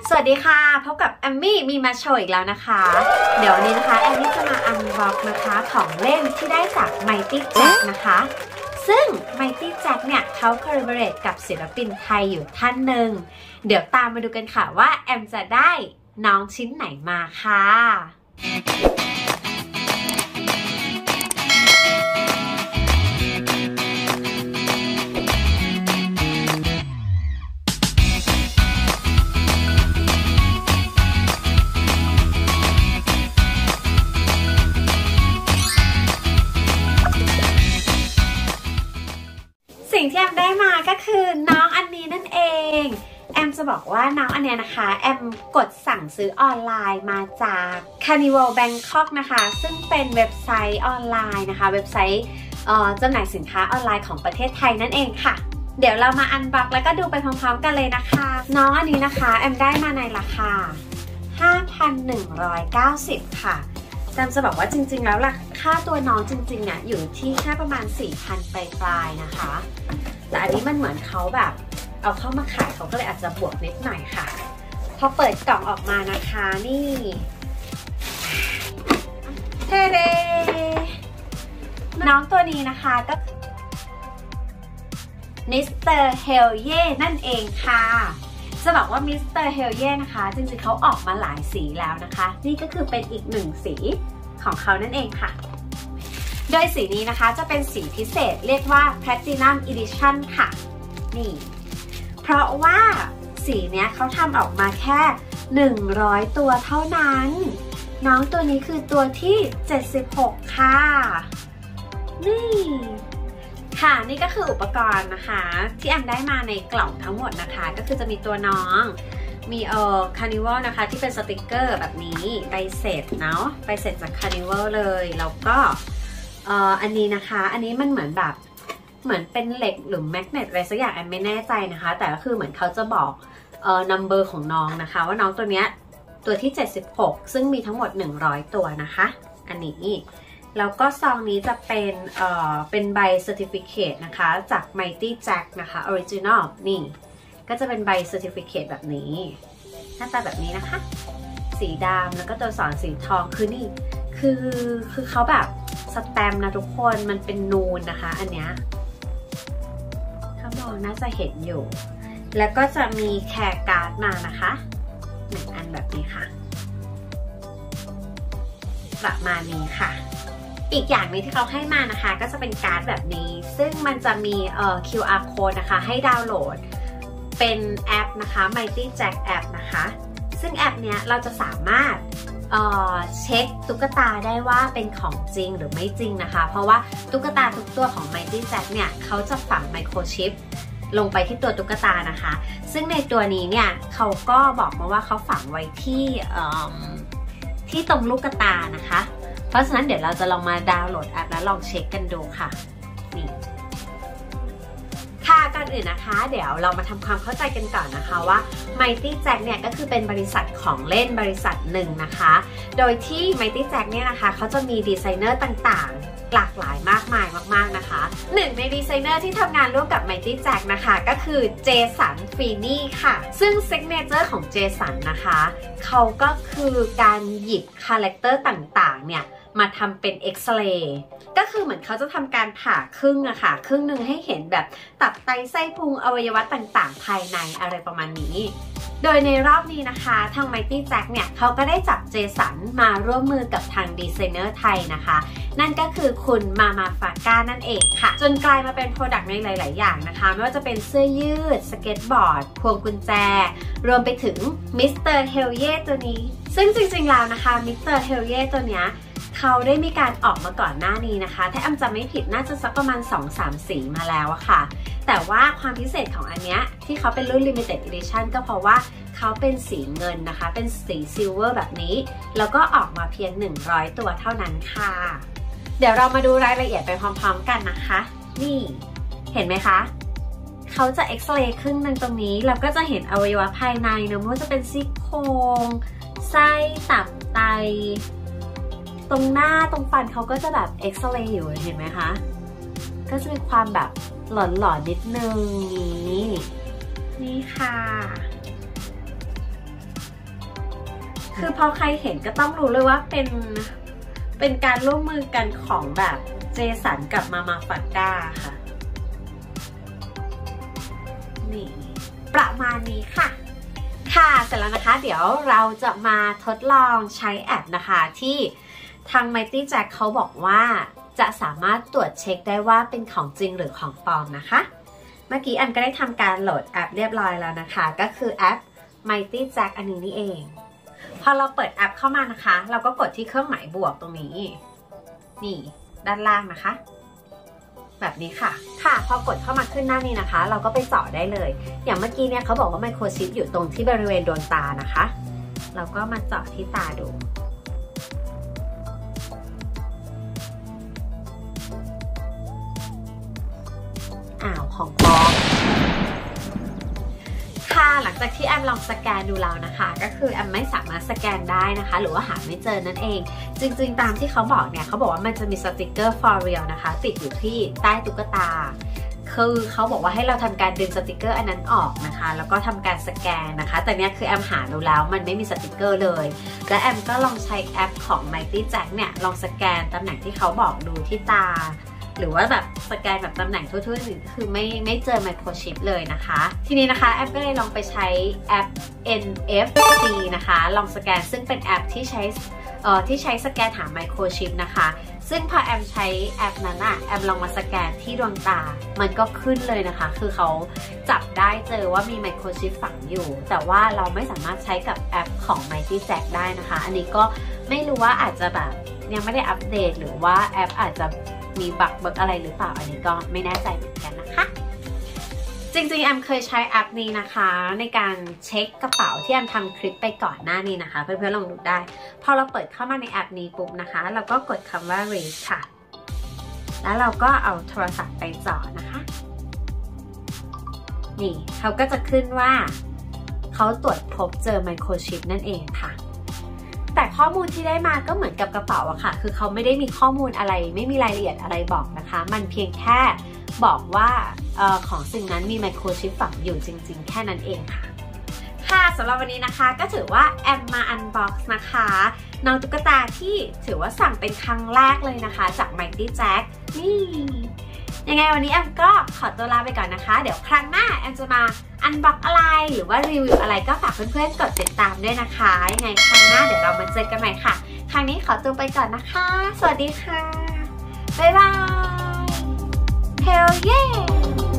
สวัสดีค่ะพบกับแอมมี่มีมาโชว์อีกแล้วนะคะเดี๋ยววันนี้นะคะแอมมี่จะมาอันบ็อกนะคะของเล่นที่ได้จาก Mighty Jack นะคะซึ่ง Mighty Jack เนี่ยเขาคอลลาบอเรทกับศิลปินไทยอยู่ท่านหนึ่งเดี๋ยวตามมาดูกันค่ะว่าแอมจะได้น้องชิ้นไหนมาค่ะสิ่งที่แอมได้มาก็คือน้องอันนี้นั่นเองแอมจะบอกว่าน้องอันเนี้ยนะคะแอมกดสั่งซื้อออนไลน์มาจาก Carnival Bangkok นะคะซึ่งเป็นเว็บไซต์ออนไลน์นะคะเว็บไซต์จำหน่ายสินค้าออนไลน์ของประเทศไทยนั่นเองค่ะเดี๋ยวเรามาอันบ็อกแล้วก็ดูไปพร้อมๆกันเลยนะคะน้องอันนี้นะคะแอมได้มาในราคา 5,190 ค่ะแอมจะบอกว่าจริงๆแล้วล่ะค่าตัวน้องจริงๆเนี่ยอยู่ที่แค่ประมาณ 4,000 ปลายๆนะคะแต่อันนี้มันเหมือนเขาแบบเอาเข้ามาขายเขาก็เลยอาจจะบวกนิดหน่อยค่ะพอเปิดกล่องออกมานะคะนี่เทเดน้องตัวนี้นะคะก็มิสเตอร์เฮลเย่นั่นเองค่ะจะบอกว่ามิสเตอร์เฮลเย่นะคะจริงๆเขาออกมาหลายสีแล้วนะคะนี่ก็คือเป็นอีกหนึ่งสีของเขานั่นเองค่ะโดยสีนี้นะคะจะเป็นสีพิเศษเรียกว่า Platinum Edition ค่ะนี่เพราะว่าสีเนี้ยเขาทำออกมาแค่100ตัวเท่านั้นน้องตัวนี้คือตัวที่76ค่ะนี่ค่ะนี่ก็คืออุปกรณ์นะคะที่แอมได้มาในกล่องทั้งหมดนะคะก็คือจะมีตัวน้องมีCarnival นะคะที่เป็นสติกเกอร์แบบนี้ใบเสร็จเนาะใบเสร็จจาก Carnival เลยแล้วก็อันนี้นะคะอันนี้มันเหมือนแบบเหมือนเป็นเหล็กหรือแมกเนตอะไรสักอย่างแอมไม่แน่ใจนะคะแต่ก็คือเหมือนเขาจะบอกnumber ของน้องนะคะว่าน้องตัวเนี้ยตัวที่76ซึ่งมีทั้งหมด100ตัวนะคะอันนี้แล้วก็ซองนี้จะเป็นใบ Certificate นะคะจาก Mighty Jack นะคะ Original นี่ก็จะเป็นใบ Certificate แบบนี้หน้าตาแบบนี้นะคะสีดำแล้วก็ตัวอักษรสีทองคือนี่คือเขาแบบสแตมป์นะทุกคนมันเป็นนูนนะคะอันเนี้ยถ้ามองน่าจะเห็นอยู่แล้วก็จะมีแคร์การ์ดมานะคะ1อันแบบนี้ค่ะประมาณนี้ค่ะอีกอย่างนึงที่เขาให้มานะคะก็จะเป็นการ์ดแบบนี้ซึ่งมันจะมีQR code นะคะให้ดาวน์โหลดเป็นแอปนะคะ Mighty Jack App นะคะซึ่งแอปเนี้ยเราจะสามารถเช็คตุ๊กตาได้ว่าเป็นของจริงหรือไม่จริงนะคะเพราะว่าตุ๊กตาทุกตัวของ Mighty Jack เนี่ยเขาจะฝังไมโครชิปลงไปที่ตัวตุ๊กตานะคะซึ่งในตัวนี้เนี่ยเขาก็บอกมาว่าเขาฝังไว้ที่ตรงลูกตานะคะเพราะฉะนั้นเดี๋ยวเราจะลองมาดาวน์โหลดแอปแล้วลองเช็คกันดูค่ะนี่ค่ะก่อนอื่นนะคะเดี๋ยวเรามาทำความเข้าใจกันก่อนนะคะว่า Mighty Jack เนี่ยก็คือเป็นบริษัทของเล่นบริษัทหนึ่งนะคะโดยที่ Mighty Jack เนี่ยนะคะเขาจะมีดีไซเนอร์ต่างๆหลากหลายมากมายมากๆนะคะหนึ่งในดีไซเนอร์ที่ทำงานร่วมกับ Mighty Jack นะคะก็คือเจสันฟีนี่ค่ะซึ่งซิกเนเจอร์ของเจสันนะคะเขาก็คือการหยิบคาแรคเตอร์ต่างๆเนี่ยมาทำเป็นเอ็กซเรย์ก็คือเหมือนเขาจะทำการผ่าครึ่งอะค่ะครึ่งหนึ่งให้เห็นแบบตับไตไส้พุงอวัยวะต่างๆภายในอะไรประมาณนี้โดยในรอบนี้นะคะทาง Mighty Jack เนี่ยเขาก็ได้จับเจสันมาร่วมมือกับทางดีไซเนอร์ไทยนะคะนั่นก็คือคุณมาฟาก้านั่นเองค่ะจนกลายมาเป็นโปรดักต์ในหลายๆอย่างนะคะไม่ว่าจะเป็นเสื้อยืดสเก็ตบอร์ดพวงกุญแจรวมไปถึงมิสเตอร์เฮลเย่ตัวนี้ซึ่งจริงๆแล้วนะคะมิสเตอร์เฮลเย่ตัวเนี้ยเขาได้มีการออกมาก่อนหน้านี้นะคะถ้าแอมจำไม่ผิดน่าจะสักประมาณ 2-3 สีมาแล้วอะค่ะแต่ว่าความพิเศษของอันเนี้ยที่เขาเป็นรุ่น Limited Edition ก็เพราะว่าเขาเป็นสีเงินนะคะเป็นสีซิลเวอร์แบบนี้แล้วก็ออกมาเพียง100ตัวเท่านั้นค่ะเดี๋ยวเรามาดูรายละเอียดไปพร้อมๆกันนะคะนี่เห็นไหมคะเขาจะเอ็กซเรย์ครึ่งนึงตรงนี้แล้วก็จะเห็นอวัยวะภายในเนอะไม่ว่าจะเป็นซี่โครงไส้ตับไตตรงหน้าตรงฟันเขาก็จะแบบเอ็กซเรย์อยู่เห็นไหมคะก็จะมีความแบบหลอนๆนิดนึงนี่ค่ะคือพอใครเห็นก็ต้องรู้เลยว่าเป็นการร่วมมือกันของแบบเจสันกับมาฟาก้าค่ะนี่ประมาณนี้ค่ะเสร็จแล้วนะคะเดี๋ยวเราจะมาทดลองใช้แอปนะคะที่ทาง Mighty Jack เขาบอกว่าจะสามารถตรวจเช็คได้ว่าเป็นของจริงหรือของปลอมนะคะเมื่อกี้อันก็ได้ทำการโหลดแอปเรียบร้อยแล้วนะคะก็คือแอป Mighty Jack อันนี้นี่เองพอเราเปิดแอปเข้ามานะคะเราก็กดที่เครื่องหมายบวกตรงนี้นี่ด้านล่างนะคะแบบนี้ค่ะพอกดเข้ามาขึ้นหน้านี้นะคะเราก็ไปเจาะได้เลยอย่างเมื่อกี้เนี่ยเขาบอกว่าไมโครชิปอยู่ตรงที่บริเวณดวงตานะคะเราก็มาเจาะที่ตาดูของปลอมหลังจากที่แอมลองสแกนดูแล้วนะคะก็คือแอมไม่สามารถสแกนได้นะคะหรือว่าหาไม่เจอนั่นเองจริงๆตามที่เขาบอกเนี่ยเขาบอกว่ามันจะมีสติกเกอร์ for real นะคะติดอยู่ที่ใต้ตุ๊กตาคือเขาบอกว่าให้เราทำการดึงสติกเกอร์อันนั้นออกนะคะแล้วก็ทำการสแกนนะคะแต่เนี้ยคือแอมหาดูแล้วมันไม่มีสติกเกอร์เลยและแอมก็ลองใช้แอปของ Mighty Jack เนี่ยลองสแกนตำแหน่งที่เขาบอกดูที่ตาหรือว่าแบบสแกนแบบตำแหน่งทั่วๆหนึ่งคือไม่เจอไมโครชิปเลยนะคะทีนี้นะคะแอปก็เลยลองไปใช้แอป NFC นะคะลองสแกนซึ่งเป็นแอปที่ใช้สแกนหาไมโครชิปนะคะซึ่งพอแอมใช้แอปนั้นอะแอมลองมาสแกนที่ดวงตามันก็ขึ้นเลยนะคะคือเขาจับได้เจอว่ามีไมโครชิปฝังอยู่แต่ว่าเราไม่สามารถใช้กับแอปของ Mighty Jack ได้นะคะอันนี้ก็ไม่รู้ว่าอาจจะแบบยังไม่ได้อัปเดตหรือว่าแอปอาจจะมีบั๊กอะไรหรือเปล่าอันนี้ก็ไม่แน่ใจเหมือนกันนะคะจริงๆแอมเคยใช้แอปนี้นะคะในการเช็คกระเป๋าที่แอมทำคลิปไปก่อนหน้านี้นะคะเพื่อนๆลองดูได้พอเราเปิดเข้ามาในแอปนี้ปุ๊บนะคะเราก็กดคำว่า read ค่ะแล้วเราก็เอาโทรศัพท์ไปจ่อนะคะนี่เขาก็จะขึ้นว่าเขาตรวจพบเจอไมโครชิปนั่นเองค่ะแต่ข้อมูลที่ได้มาก็เหมือนกับกระเป๋าอะค่ะคือเขาไม่ได้มีข้อมูลอะไรไม่มีรายละเอียดอะไรบอกนะคะมันเพียงแค่บอกว่าของสิ่งนั้นมีไมโครชิปฝังอยู่จริงๆแค่นั้นเองค่ะสำหรับวันนี้นะคะก็ถือว่าแอมมาอันบ็อกซ์นะคะน้องตุ๊กตาที่ถือว่าสั่งเป็นครั้งแรกเลยนะคะจาก Mighty Jack นี่ยังไงวันนี้แอมก็ขอตัวลาไปก่อนนะคะเดี๋ยวครั้งหน้าแอมจะมาอันบ็อกอะไรหรือว่ารีวิวอะไรก็ฝากเพื่อนๆกดติดตามด้วยนะคะยังไงครั้งหน้าเดี๋ยวเรามาเจอกันใหม่ค่ะครั้งนี้ขอตัวไปก่อนนะคะสวัสดีค่ะบ๊ายบาย Hell yeah